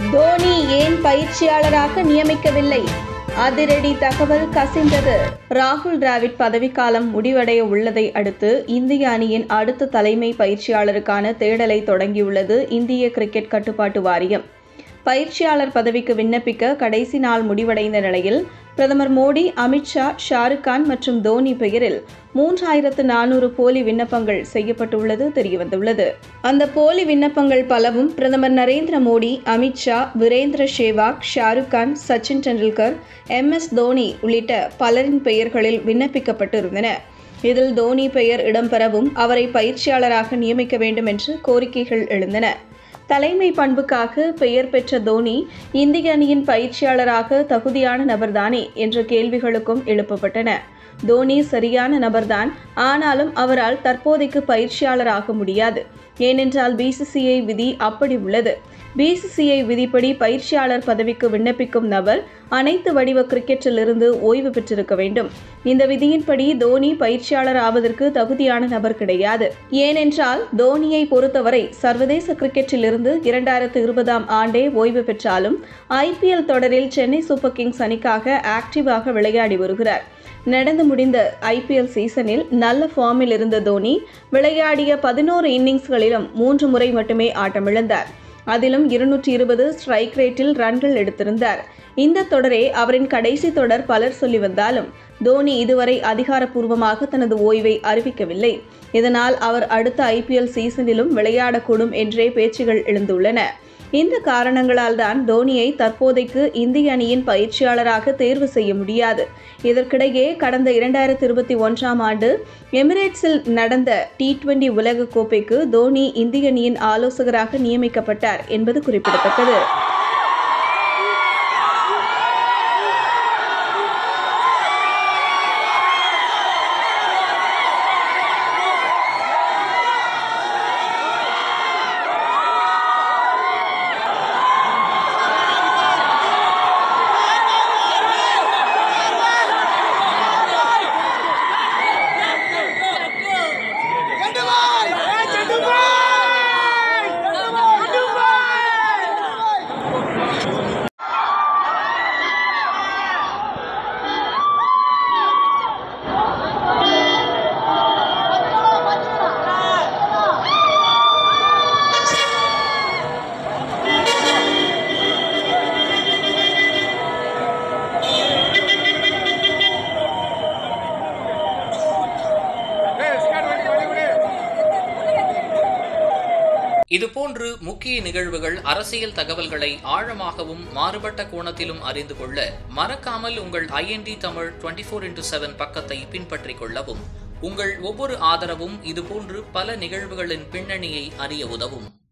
தோனி ஏன் பயிற்சியாளராக நியமிக்கவில்லை? அதிரடி தகவல் கசிந்தது. ராகுல் டிராவிட் பதவிக்காலம் முடிவடைய உள்ளதை அடுத்து இந்திய அணியின் அடுத்த தலைமை பயிற்சியாளருக்கான தேடலை தொடங்கியுள்ளது இந்திய கிரிக்கெட் கட்டுப்பாட்டு வாரியம். பயிற்சியாளர் பதவிக்கு விண்ணப்பிக்க கடைசி நாள் முடிவடைந்த நிலையில் பிரதமர் மோடி, அமித்ஷா, ஷாருக் கான் மற்றும் தோனி பெயரில் 3400 போலி விண்ணப்பங்கள் செய்யப்பட்டுள்ளது தெரியவந்துள்ளது. அந்த போலி விண்ணப்பங்கள் பலவும் பிரதமர் நரேந்திர மோடி, அமித்ஷா, வீரேந்திர சேவாக், ஷாருக் கான், சச்சின் டெண்டுல்கர், MS தோனி உள்ளிட்ட பலரின் பெயர்களில் விண்ணப்பிக்கப்பட்டிருந்தன. இதில் தோனி பெயர் இடம்பெறவும் அவரை பயிற்சியாளராக நியமிக்க வேண்டும் என்று கோரிக்கைகள் எழுந்தன. தலைமை பண்புக்காக பெயர் பெற்ற தோனி இந்திய அணியின் பயிற்சியாளராக தகுதியான நபர்தானே என்ற கேள்விகளுக்கும் எழுப்பப்பட்டன. தோனி சரியான நபர்தான், ஆனாலும் அவரால் தற்போதைக்கு பயிற்சியாளராக முடியாது. ஏனென்றால் BCCI விதி அப்படி உள்ளது. BCCI விதிப்படி பயிற்சியாளர் பதவிக்கு விண்ணப்பிக்கும் நபர் அனைத்து வடிவ கிரிக்கெட்டிலிருந்து ஓய்வு பெற்றிருக்க வேண்டும். இந்த விதியின்படி தோனி பயிற்சியாளர் ஆவதற்கு தகுதியான நபர் கிடையாது. ஏனென்றால் தோனியை பொறுத்தவரை சர்வதேச கிரிக்கெட்டிலிருந்து 2020ஆம் ஆண்டே ஓய்வு பெற்றாலும் IPL தொடரில் சென்னை சூப்பர் கிங்ஸ் அணிக்காக ஆக்டிவாக விளையாடி வருகிறார். நடந்து முடிந்த IPL சீசனில் நல்ல ஃபார்மில் இருந்த தோனி விளையாடிய 11 இன்னிங்ஸ்களிலும் 3 முறை மட்டுமே ஆட்டமிழந்தார். அதிலும் 220 ஸ்ட்ரைக் ரேட்டில் ரன்கள் எடுத்திருந்தார். இந்த தொடரே அவரின் கடைசி தொடர் பலர் சொல்லி வந்தாலும் தோனி இதுவரை அதிகாரப்பூர்வமாக தனது ஓய்வை அறிவிக்கவில்லை. இதனால் அவர் அடுத்த IPL சீசனிலும் விளையாடக்கூடும் என்றே பேச்சுகள் எழுந்துள்ளன. இந்த காரணங்களால் தான் தோனியை தற்போதைக்கு இந்திய அணியின் பயிற்சியாளராக தேர்வு செய்ய முடியாது. இதற்கிடையே கடந்த 2021ஆம் ஆண்டு எமிரேட்ஸில் நடந்த T20 உலக கோப்பைக்கு தோனி இந்திய அணியின் ஆலோசகராக நியமிக்கப்பட்டார் என்பது குறிப்பிடத்தக்கது. இதுபோன்று முக்கிய நிகழ்வுகள், அரசியல் தகவல்களை ஆழமாகவும் மாறுபட்ட கோணத்திலும் அறிந்து கொள்ள மறக்காமல் உங்கள் IND தமிழ் 24/7 பக்கத்தை பின்பற்றிக் கொள்ளவும். உங்கள் ஒவ்வொரு ஆதரவும் இதுபோன்று பல நிகழ்வுகளின் பின்னணியை அறிய உதவும்.